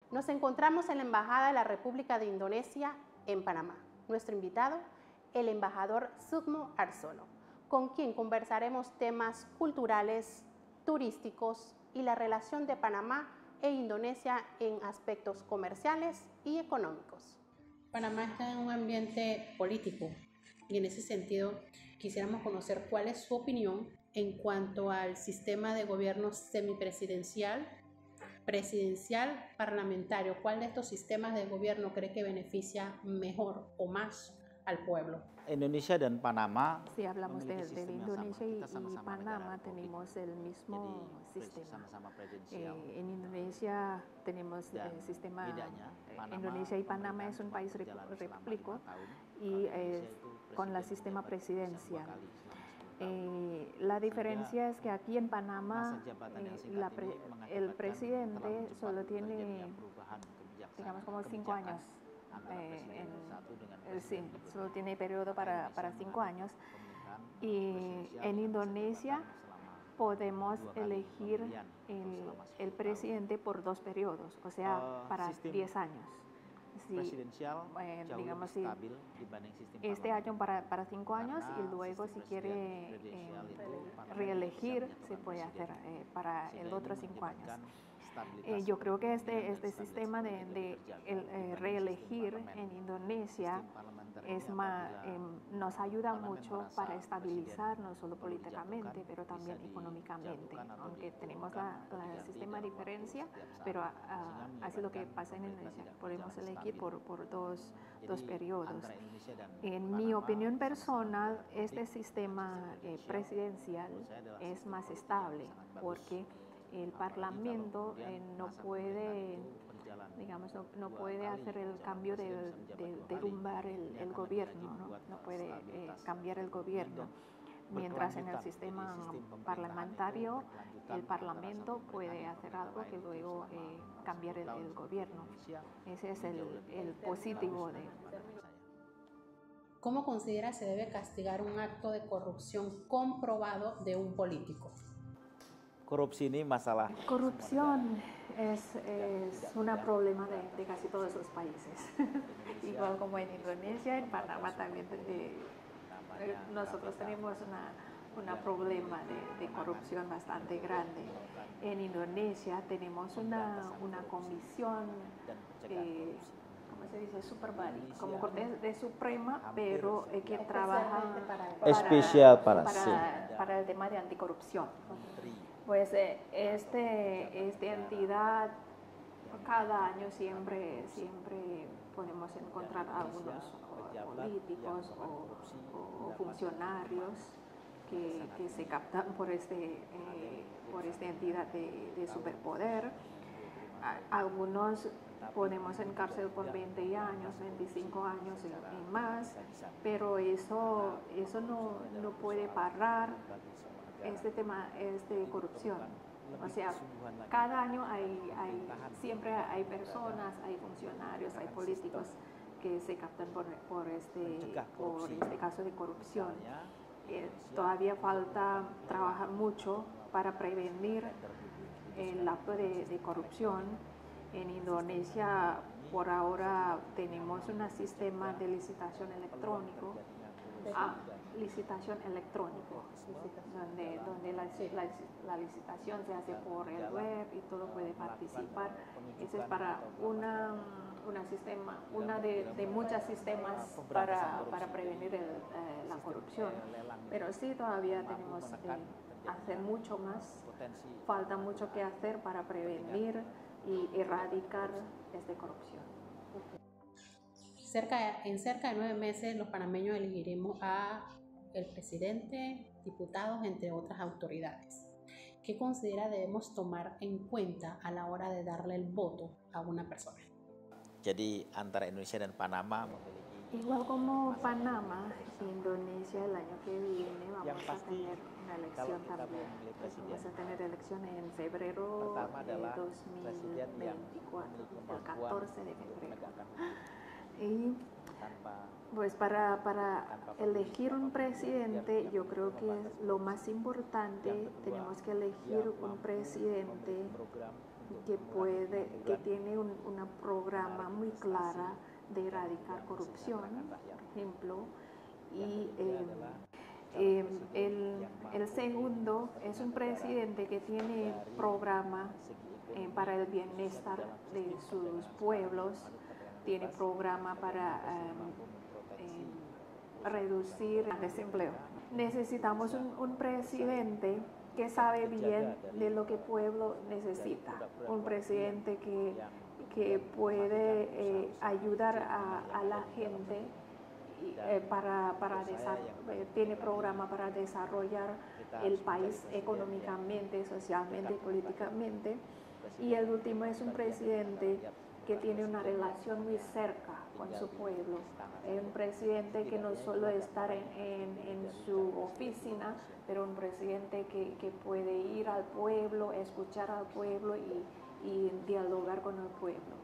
Nos encontramos en la Embajada de la República de Indonesia en Panamá. Nuestro invitado, el embajador Sukmo Arsono, con quien conversaremos temas culturales, turísticos y la relación de Panamá e Indonesia en aspectos comerciales y económicos. Panamá está en un ambiente político y en ese sentido quisiéramos conocer cuál es su opinión en cuanto al sistema de gobierno semipresidencial, presidencial, parlamentario. ¿Cuál de estos sistemas de gobierno cree que beneficia mejor o más al pueblo? Indonesia dan Panama. Si hablamos de Indonesia y Panamá, tenemos el mismo sistema. En Indonesia tenemos el sistema. Indonesia y Panamá es un país repúblico y con el sistema presidencial. La diferencia es que aquí en Panamá el presidente solo tiene, digamos, como 5 años. Sí, solo tiene periodo para 5 años. Y en Indonesia podemos elegir el presidente por 2 periodos, o sea, para 10 años. Sí, digamos, sí, este año para 5 años y luego si quiere reelegir se puede hacer para el otro 5 años. Yo creo que este sistema de reelegir en Indonesia nos ayuda mucho para estabilizar no solo políticamente, pero también económicamente. Aunque tenemos el sistema de diferencia, pero así lo que pasa en Indonesia, podemos elegir por dos periodos. En mi opinión personal, este sistema presidencial es más estable porque el Parlamento no puede, digamos, no puede hacer el cambio de derrumbar el gobierno, no puede cambiar el gobierno. Mientras en el sistema parlamentario el Parlamento puede hacer algo que luego cambiar el gobierno. Ese es el positivo de. ¿Cómo considera se debe castigar un acto de corrupción comprobado de un político? Corrupción es un problema de casi todos los países. Igual como en Indonesia, en Panamá también nosotros tenemos un problema de corrupción bastante grande. En Indonesia tenemos una comisión, ¿cómo se dice? Como Corte de Suprema, pero que trabaja especial para el tema de anticorrupción. Pues esta entidad cada año siempre podemos encontrar algunos políticos o funcionarios que se captan por esta entidad de superpoder. Algunos ponemos en cárcel por 20 años, 25 años y más, pero eso no puede parar este tema de corrupción. O sea, cada año siempre hay personas, hay funcionarios, hay políticos que se captan por este caso de corrupción. Todavía falta trabajar mucho para prevenir el acto de corrupción. En Indonesia por ahora tenemos un sistema de licitación electrónico. Donde la licitación se hace por el web y todo puede participar. Ese es para una de muchos sistemas para prevenir la corrupción. Pero sí, todavía tenemos que hacer mucho más. Falta mucho que hacer para prevenir y erradicar esta corrupción. En cerca de 9 meses los panameños elegiremos a el presidente, diputados, entre otras autoridades. ¿Qué considera debemos tomar en cuenta a la hora de darle el voto a una persona? Jadi antara Indonesia dan Panama. Igual como Panamá, Indonesia el año que viene vamos a tener una elección también. Vamos a tener elección en febrero de 2024, el 14 de febrero. Y pues para elegir un presidente, yo creo que lo más importante, tenemos que elegir un presidente que tiene una programa muy clara de erradicar corrupción, por ejemplo, y el segundo es un presidente que tiene programa para el bienestar de sus pueblos, tiene programa para reducir el desempleo. Necesitamos un presidente que sabe bien de lo que el pueblo necesita, un presidente que puede ayudar a la gente, tiene programa para desarrollar el país económicamente, socialmente y políticamente. Y el último es un presidente que tiene una relación muy cerca con su pueblo. Es un presidente que no solo está en su oficina, pero un presidente que puede ir al pueblo, escuchar al pueblo y dialogar con el pueblo.